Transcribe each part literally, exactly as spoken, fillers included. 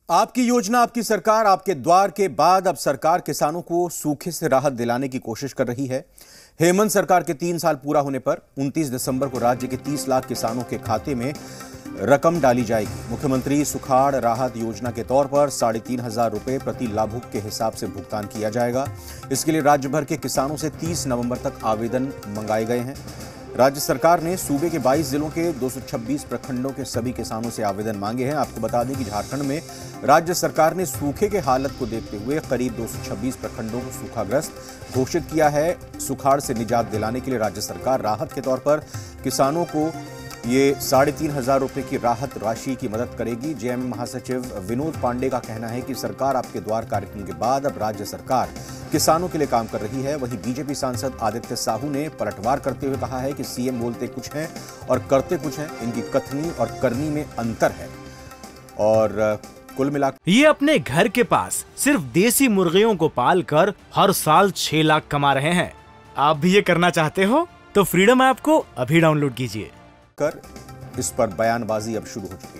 आपकी योजना आपकी सरकार आपके द्वार के बाद अब सरकार किसानों को सूखे से राहत दिलाने की कोशिश कर रही है। हेमंत सरकार के तीन साल पूरा होने पर उनतीस दिसंबर को राज्य के तीस लाख किसानों के खाते में रकम डाली जाएगी। मुख्यमंत्री सुखाड़ राहत योजना के तौर पर साढ़े तीन हजार रुपए प्रति लाभुक के हिसाब से भुगतान किया जाएगा। इसके लिए राज्य भर के किसानों से तीस नवंबर तक आवेदन मंगाए गए हैं। राज्य सरकार ने सूबे के बाईस जिलों के दो सौ छब्बीस प्रखंडों के सभी किसानों से आवेदन मांगे हैं। आपको बता दें कि झारखंड में राज्य सरकार ने सूखे के हालत को देखते हुए करीब दो सौ छब्बीस प्रखंडों को सूखाग्रस्त घोषित किया है। सुखाड़ से निजात दिलाने के लिए राज्य सरकार राहत के तौर पर किसानों को ये साढ़े तीन हजार रुपए की राहत राशि की मदद करेगी। जेएमएम महासचिव विनोद पांडे का कहना है कि सरकार आपके द्वार कार्यक्रम के बाद अब राज्य सरकार किसानों के लिए काम कर रही है। वहीं बीजेपी सांसद आदित्य साहू ने पलटवार करते हुए कहा है कि सीएम बोलते कुछ हैं और करते कुछ हैं, इनकी कथनी और करनी में अंतर है। और कुल मिलाकर ये अपने घर के पास सिर्फ देसी मुर्गियों को पाल कर हर साल छह लाख कमा रहे हैं। आप भी ये करना चाहते हो तो फ्रीडम ऐप को अभी डाउनलोड कीजिए। कर इस पर बयानबाजी अब शुरू हो चुकी है।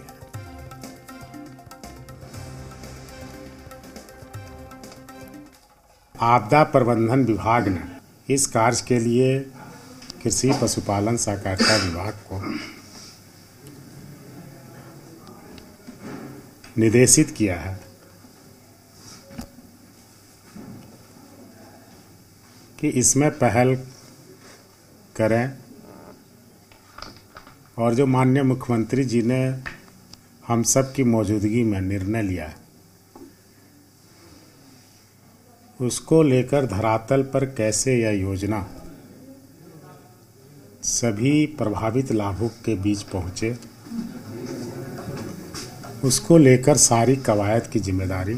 आपदा प्रबंधन विभाग ने इस कार्य के लिए कृषि पशुपालन सहकारिता विभाग को निर्देशित किया है कि इसमें पहल करें और जो माननीय मुख्यमंत्री जी ने हम सब की मौजूदगी में निर्णय लिया है उसको लेकर धरातल पर कैसे यह योजना सभी प्रभावित लाभुक के बीच पहुंचे, उसको लेकर सारी कवायद की जिम्मेदारी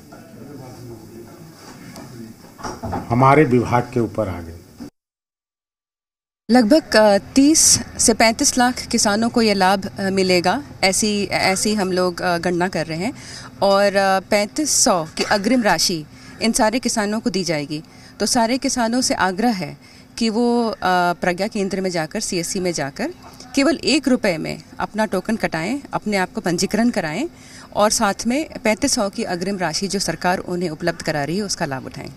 हमारे विभाग के ऊपर आ गई। लगभग तीस से पैंतीस लाख किसानों को ये लाभ मिलेगा, ऐसी ऐसी हम लोग गणना कर रहे हैं। और पैंतीस सौ की अग्रिम राशि इन सारे किसानों को दी जाएगी। तो सारे किसानों से आग्रह है कि वो प्रज्ञा केंद्र में जाकर सीएससी में जाकर केवल एक रुपए में अपना टोकन कटाएं, अपने आप को पंजीकरण कराएं और साथ में पैंतीस सौ की अग्रिम राशि जो सरकार उन्हें उपलब्ध करा रही है उसका लाभ उठाएं।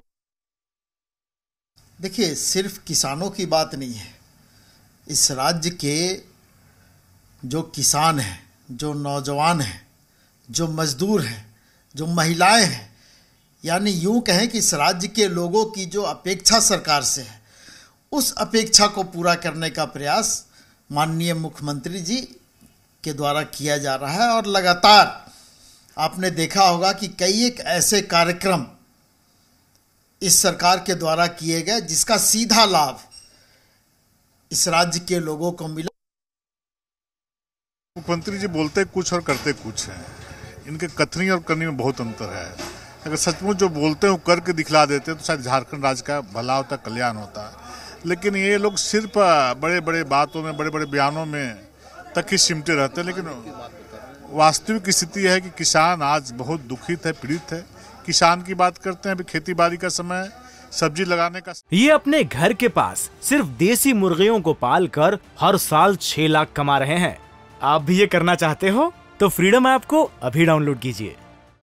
देखिए, सिर्फ किसानों की बात नहीं है। इस राज्य के जो किसान हैं, जो नौजवान हैं, जो मजदूर हैं, जो महिलाएं हैं, यानी यूं कहें कि इस राज्य के लोगों की जो अपेक्षा सरकार से है उस अपेक्षा को पूरा करने का प्रयास माननीय मुख्यमंत्री जी के द्वारा किया जा रहा है। और लगातार आपने देखा होगा कि कई एक ऐसे कार्यक्रम इस सरकार के द्वारा किए गए जिसका सीधा लाभ इस राज्य के लोगों को मिला। मुख्यमंत्री जी बोलते कुछ और करते कुछ हैं। इनके कथनी और करनी में बहुत अंतर है। अगर सचमुच जो बोलते हैं वो करके दिखला देते हैं तो शायद झारखंड राज्य का भला होता, कल्याण होता। लेकिन ये लोग सिर्फ बड़े बड़े बातों में, बड़े बड़े बयानों में तक ही सिमटे रहते हैं। लेकिन वास्तविक स्थिति है कि किसान आज बहुत दुखित है, पीड़ित है। किसान की बात करते हैं, अभी खेती बाड़ी का समय, सब्जी लगाने का। ये अपने घर के पास सिर्फ देसी मुर्गियों को पाल कर हर साल छह लाख कमा रहे हैं। आप भी ये करना चाहते हो तो फ्रीडम ऐप को अभी डाउनलोड कीजिए।